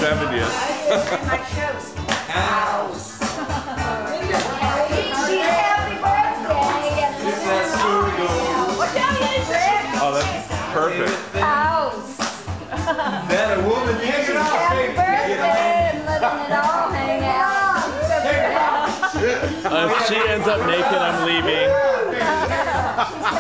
70th. House. Oh, that's perfect. House. That a woman hanging off. Happy birthday and letting it all hang out. If she ends up naked, I'm leaving.